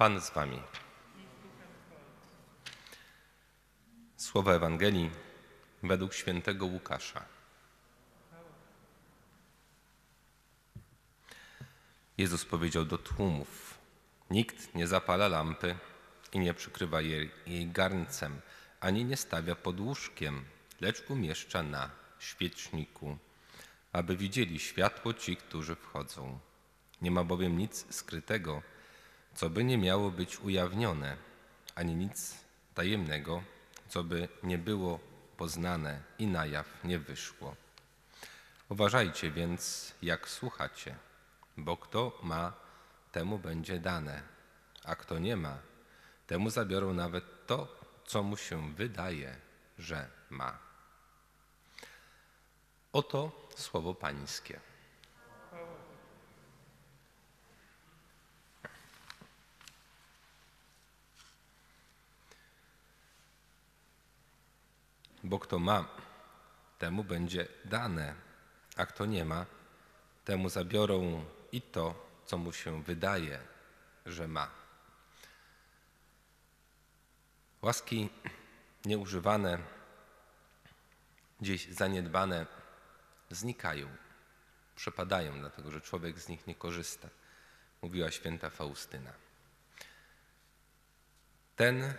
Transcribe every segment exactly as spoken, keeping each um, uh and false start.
Pan z wami. Słowa Ewangelii według świętego Łukasza. Jezus powiedział do tłumów: nikt nie zapala lampy i nie przykrywa jej, jej garncem, ani nie stawia pod łóżkiem, lecz umieszcza na świeczniku, aby widzieli światło ci, którzy wchodzą. Nie ma bowiem nic skrytego, co by nie miało być ujawnione, ani nic tajemnego, co by nie było poznane i na jaw nie wyszło. Uważajcie więc, jak słuchacie, bo kto ma, temu będzie dane, a kto nie ma, temu zabiorą nawet to, co mu się wydaje, że ma. Oto słowo Pańskie. Bo kto ma, temu będzie dane, a kto nie ma, temu zabiorą i to, co mu się wydaje, że ma. Łaski nieużywane, gdzieś zaniedbane, znikają, przepadają, dlatego że człowiek z nich nie korzysta, mówiła święta Faustyna. Ten,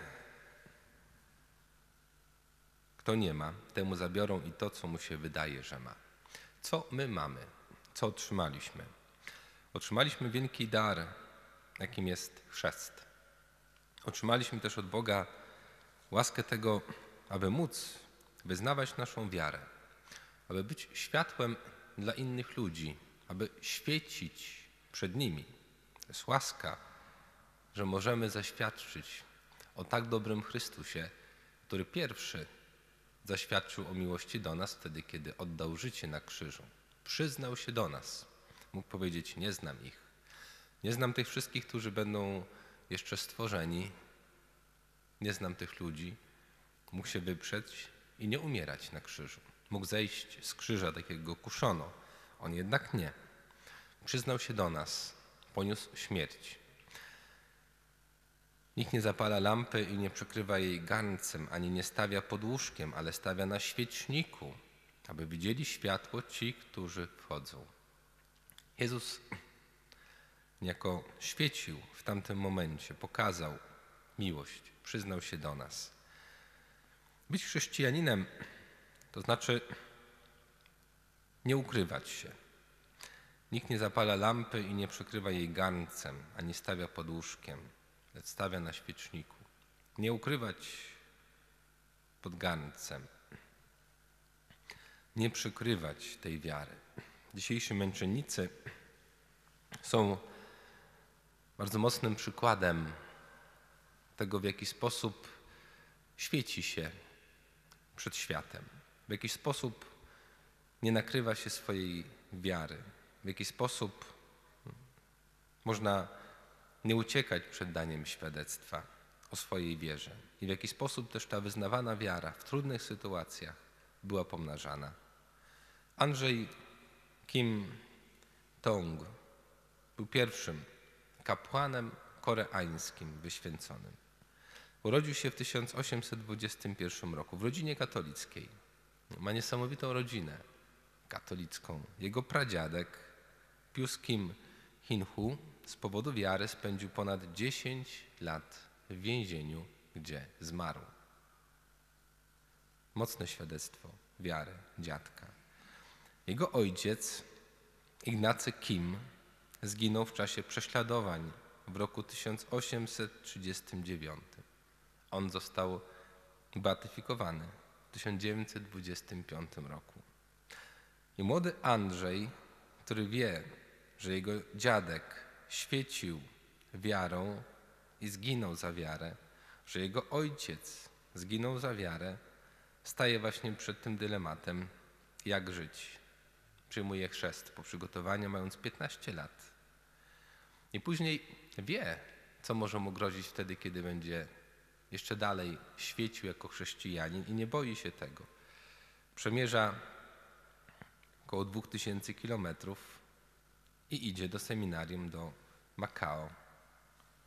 kto nie ma, temu zabiorą i to, co mu się wydaje, że ma. Co my mamy? Co otrzymaliśmy? Otrzymaliśmy wielki dar, jakim jest chrzest. Otrzymaliśmy też od Boga łaskę tego, aby móc wyznawać naszą wiarę, aby być światłem dla innych ludzi, aby świecić przed nimi. To jest łaska, że możemy zaświadczyć o tak dobrym Chrystusie, który pierwszy zaświadczył o miłości do nas wtedy, kiedy oddał życie na krzyżu. Przyznał się do nas. Mógł powiedzieć: nie znam ich. Nie znam tych wszystkich, którzy będą jeszcze stworzeni. Nie znam tych ludzi. Mógł się wyprzeć i nie umierać na krzyżu. Mógł zejść z krzyża, tak jak go kuszono. On jednak nie. Przyznał się do nas. Poniósł śmierć. Nikt nie zapala lampy i nie przykrywa jej garncem, ani nie stawia pod łóżkiem, ale stawia na świeczniku, aby widzieli światło ci, którzy wchodzą. Jezus niejako świecił w tamtym momencie, pokazał miłość, przyznał się do nas. Być chrześcijaninem to znaczy nie ukrywać się. Nikt nie zapala lampy i nie przykrywa jej garncem, ani stawia pod łóżkiem, lecz stawia na świeczniku. Nie ukrywać pod garncem. Nie przykrywać tej wiary. Dzisiejsi męczennicy są bardzo mocnym przykładem tego, w jaki sposób świeci się przed światem. W jaki sposób nie nakrywa się swojej wiary. W jaki sposób można nie uciekać przed daniem świadectwa o swojej wierze. I w jaki sposób też ta wyznawana wiara w trudnych sytuacjach była pomnażana. Andrzej Kim Tong był pierwszym kapłanem koreańskim wyświęconym. Urodził się w tysiąc osiemset dwudziestym pierwszym roku w rodzinie katolickiej. Ma niesamowitą rodzinę katolicką. Jego pradziadek Pius Kim Hin-hu z powodu wiary spędził ponad dziesięć lat w więzieniu, gdzie zmarł. Mocne świadectwo wiary dziadka. Jego ojciec, Ignacy Kim, zginął w czasie prześladowań w roku tysiąc osiemset trzydziestym dziewiątym. On został beatyfikowany w tysiąc dziewięćset dwudziestym piątym roku. I młody Andrzej, który wie, że jego dziadek świecił wiarą i zginął za wiarę, że jego ojciec zginął za wiarę, staje właśnie przed tym dylematem, jak żyć. Przyjmuje chrzest po przygotowaniu, mając piętnaście lat. I później wie, co może mu grozić wtedy, kiedy będzie jeszcze dalej świecił jako chrześcijanin i nie boi się tego. Przemierza około dwóch tysięcy kilometrów i idzie do seminarium do Makao.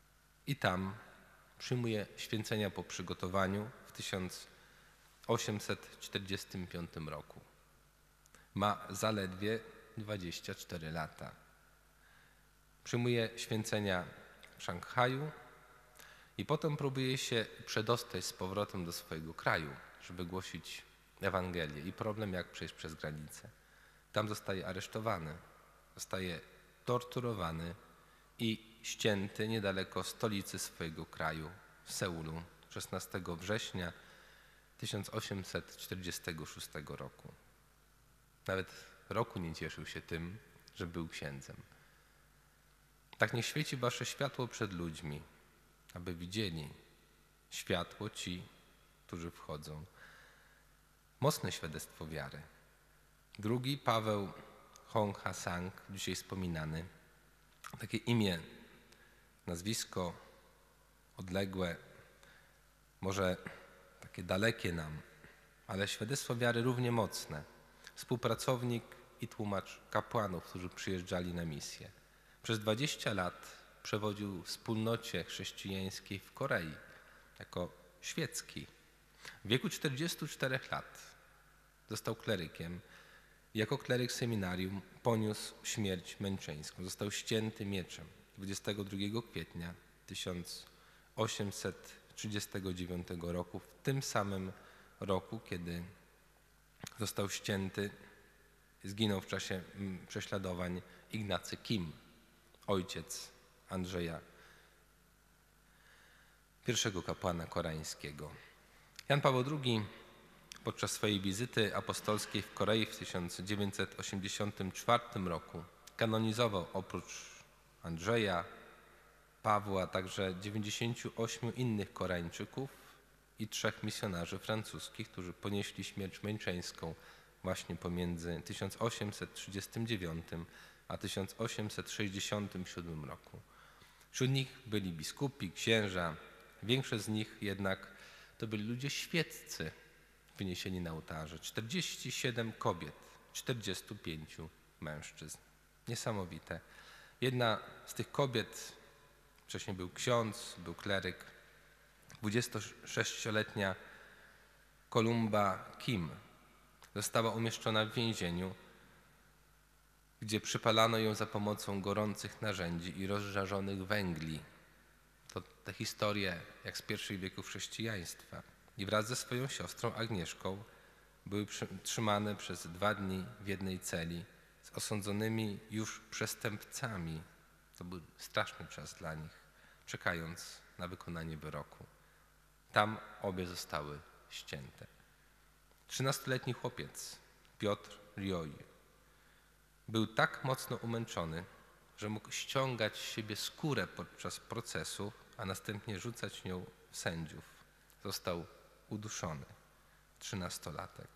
i tam przyjmuje święcenia po przygotowaniu w tysiąc osiemset czterdziestym piątym roku. Ma zaledwie dwadzieścia cztery lata. Przyjmuje święcenia w Szanghaju i potem próbuje się przedostać z powrotem do swojego kraju, żeby głosić Ewangelię. I problem, jak przejść przez granicę. Tam zostaje aresztowany, zostaje torturowany i ścięty niedaleko stolicy swojego kraju, w Seulu, szesnastego września tysiąc osiemset czterdziestego szóstego roku. Nawet roku nie cieszył się tym, że był księdzem. Tak niech świeci wasze światło przed ludźmi, aby widzieli światło ci, którzy wchodzą. Mocne świadectwo wiary. Drugi, Paweł Hong Ha-sang, dzisiaj wspominany. Takie imię, nazwisko odległe, może takie dalekie nam, ale świadectwo wiary równie mocne. Współpracownik i tłumacz kapłanów, którzy przyjeżdżali na misję. Przez dwadzieścia lat przewodził wspólnocie chrześcijańskiej w Korei jako świecki. W wieku czterdziestu czterech lat został klerykiem. Jako kleryk seminarium poniósł śmierć męczeńską. Został ścięty mieczem dwudziestego drugiego kwietnia tysiąc osiemset trzydziestego dziewiątego roku, w tym samym roku, kiedy został ścięty, zginął w czasie prześladowań Ignacy Kim, ojciec Andrzeja, pierwszego kapłana koreańskiego. Jan Paweł drugi podczas swojej wizyty apostolskiej w Korei w tysiąc dziewięćset osiemdziesiątym czwartym roku kanonizował oprócz Andrzeja, Pawła, także dziewięćdziesięciu ośmiu innych Koreańczyków i trzech misjonarzy francuskich, którzy ponieśli śmierć męczeńską właśnie pomiędzy tysiąc osiemset trzydziestym dziewiątym a tysiąc osiemset sześćdziesiątym siódmym roku. Wśród nich byli biskupi, księża, większość z nich jednak to byli ludzie świeccy wyniesieni na ołtarze. czterdzieści siedem kobiet, czterdziestu pięciu mężczyzn. Niesamowite. Jedna z tych kobiet, wcześniej był ksiądz, był kleryk, dwudziestosześcioletnia Kolumba Kim została umieszczona w więzieniu, gdzie przypalano ją za pomocą gorących narzędzi i rozżarzonych węgli. To te historie jak z pierwszych wieków chrześcijaństwa. I wraz ze swoją siostrą Agnieszką były trzymane przez dwa dni w jednej celi z osądzonymi już przestępcami. To był straszny czas dla nich, czekając na wykonanie wyroku. Tam obie zostały ścięte. Trzynastoletni chłopiec, Piotr Rioi, był tak mocno umęczony, że mógł ściągać z siebie skórę podczas procesu, a następnie rzucać nią w sędziów. Został uduszony, trzynastolatek.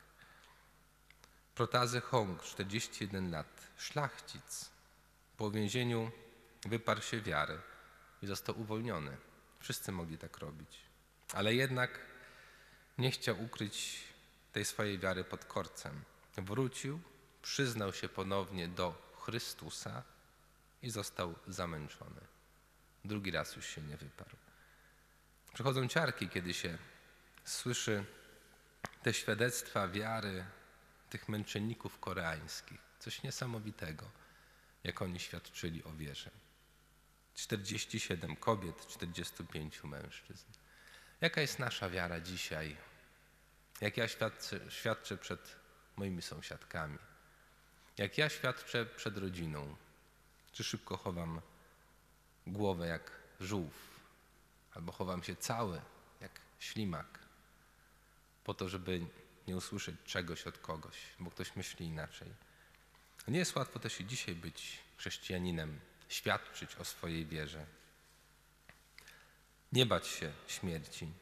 Protazy Hong, czterdzieści jeden lat, szlachcic. Po uwięzieniu wyparł się wiary i został uwolniony. Wszyscy mogli tak robić. Ale jednak nie chciał ukryć tej swojej wiary pod korcem. Wrócił, przyznał się ponownie do Chrystusa i został zamęczony. Drugi raz już się nie wyparł. Przychodzą ciarki, kiedy się słyszy te świadectwa wiary tych męczenników koreańskich. Coś niesamowitego, jak oni świadczyli o wierze. czterdzieści siedem kobiet, czterdziestu pięciu mężczyzn. Jaka jest nasza wiara dzisiaj? Jak ja świadczę, świadczę przed moimi sąsiadkami? Jak ja świadczę przed rodziną? Czy szybko chowam głowę jak żółw? Albo chowam się cały jak ślimak? Po to, żeby nie usłyszeć czegoś od kogoś, bo ktoś myśli inaczej. Nie jest łatwo też i dzisiaj być chrześcijaninem, świadczyć o swojej wierze. Nie bać się śmierci.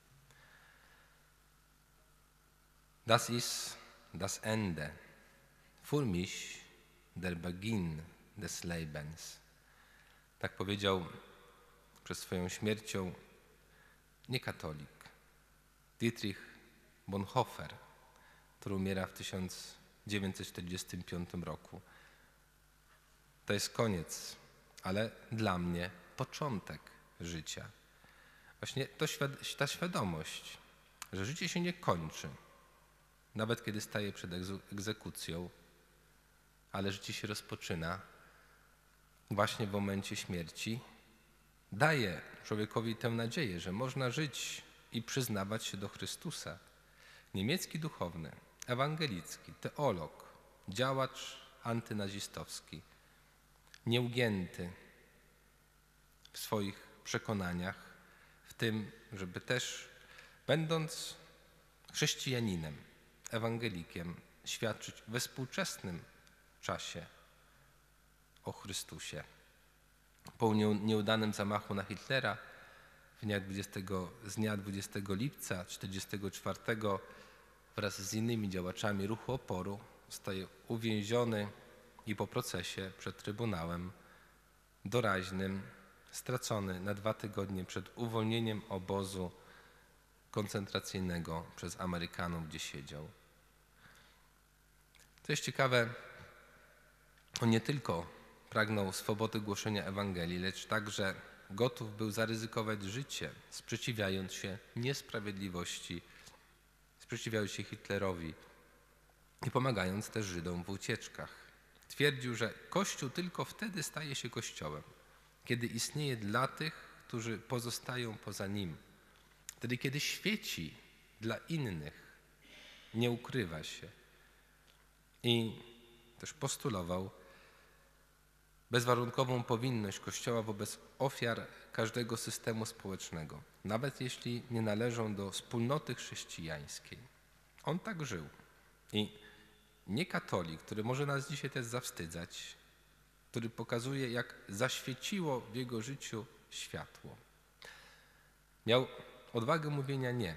Das ist das Ende. Für mich der Beginn des Lebens. Tak powiedział przed swoją śmiercią niekatolik Dietrich Bonhoeffer, który umiera w tysiąc dziewięćset czterdziestym piątym roku. To jest koniec, ale dla mnie początek życia. Właśnie to, ta świadomość, że życie się nie kończy, nawet kiedy staje przed egzekucją, ale życie się rozpoczyna właśnie w momencie śmierci, daje człowiekowi tę nadzieję, że można żyć i przyznawać się do Chrystusa. Niemiecki duchowny, ewangelicki, teolog, działacz antynazistowski, nieugięty w swoich przekonaniach, w tym, żeby też, będąc chrześcijaninem, ewangelikiem, świadczyć we współczesnym czasie o Chrystusie. Po nieudanym zamachu na Hitlera z dnia dwudziestego, z dnia dwudziestego lipca tysiąc dziewięćset czterdziestego czwartego wraz z innymi działaczami ruchu oporu zostaje uwięziony i po procesie przed Trybunałem Doraźnym stracony na dwa tygodnie przed uwolnieniem obozu koncentracyjnego przez Amerykanów, gdzie siedział. Co jest ciekawe, on nie tylko pragnął swobody głoszenia Ewangelii, lecz także gotów był zaryzykować życie, sprzeciwiając się niesprawiedliwości, sprzeciwiając się Hitlerowi i pomagając też Żydom w ucieczkach. Twierdził, że Kościół tylko wtedy staje się Kościołem, kiedy istnieje dla tych, którzy pozostają poza nim. Wtedy, kiedy świeci dla innych, nie ukrywa się. I też postulował bezwarunkową powinność Kościoła wobec ofiar każdego systemu społecznego, nawet jeśli nie należą do wspólnoty chrześcijańskiej. On tak żył. I nie katolik, który może nas dzisiaj też zawstydzać, który pokazuje, jak zaświeciło w jego życiu światło. Miał odwagę mówienia nie.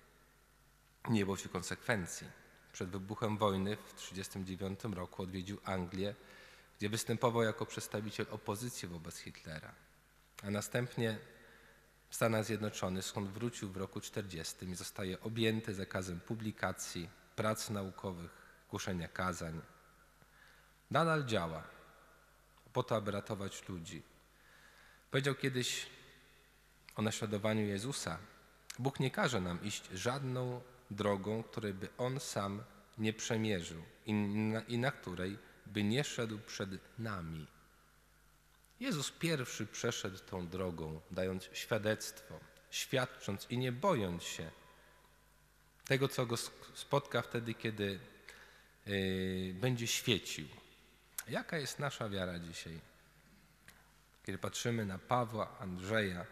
Nie bał się konsekwencji. Przed wybuchem wojny w tysiąc dziewięćset trzydziestym dziewiątym roku odwiedził Anglię, gdzie występował jako przedstawiciel opozycji wobec Hitlera. A następnie w Stanach Zjednoczonych, skąd wrócił w roku czterdziestym i zostaje objęty zakazem publikacji, prac naukowych, głoszenia kazań. Nadal działa po to, aby ratować ludzi. Powiedział kiedyś o naśladowaniu Jezusa: Bóg nie każe nam iść żadną drogą, której by On sam nie przemierzył i na, i na której by nie szedł przed nami. Jezus pierwszy przeszedł tą drogą, dając świadectwo, świadcząc i nie bojąc się tego, co go spotka wtedy, kiedy yy, będzie świecił. Jaka jest nasza wiara dzisiaj? Kiedy patrzymy na Pawła, Andrzeja,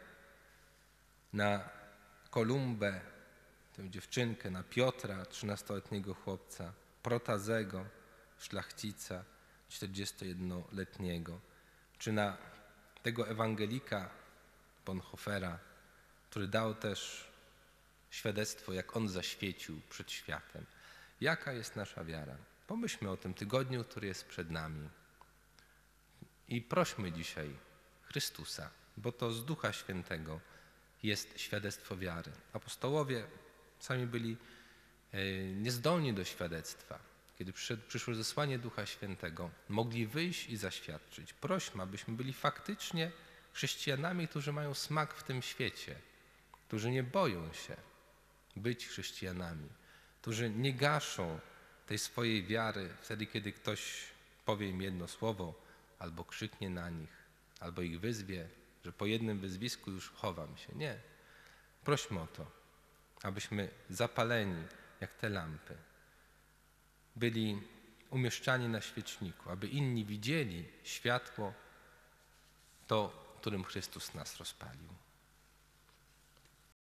na Kolumbę, tę dziewczynkę, na Piotra, trzynastoletniego chłopca, Protazego, szlachcica, czterdziestojednoletniego, czy na tego ewangelika Bonhoeffera, który dał też świadectwo, jak on zaświecił przed światem. Jaka jest nasza wiara? Pomyślmy o tym tygodniu, który jest przed nami i prośmy dzisiaj Chrystusa, bo to z Ducha Świętego jest świadectwo wiary. Apostołowie sami byli niezdolni do świadectwa. Kiedy przyszedł, przyszło zesłanie Ducha Świętego, mogli wyjść i zaświadczyć. Prośmy, abyśmy byli faktycznie chrześcijanami, którzy mają smak w tym świecie, którzy nie boją się być chrześcijanami, którzy nie gaszą tej swojej wiary wtedy, kiedy ktoś powie im jedno słowo, albo krzyknie na nich, albo ich wyzwie, że po jednym wyzwisku już chowam się. Nie. Prośmy o to, abyśmy zapaleni jak te lampy byli umieszczani na świeczniku, aby inni widzieli światło, to, którym Chrystus nas rozpalił.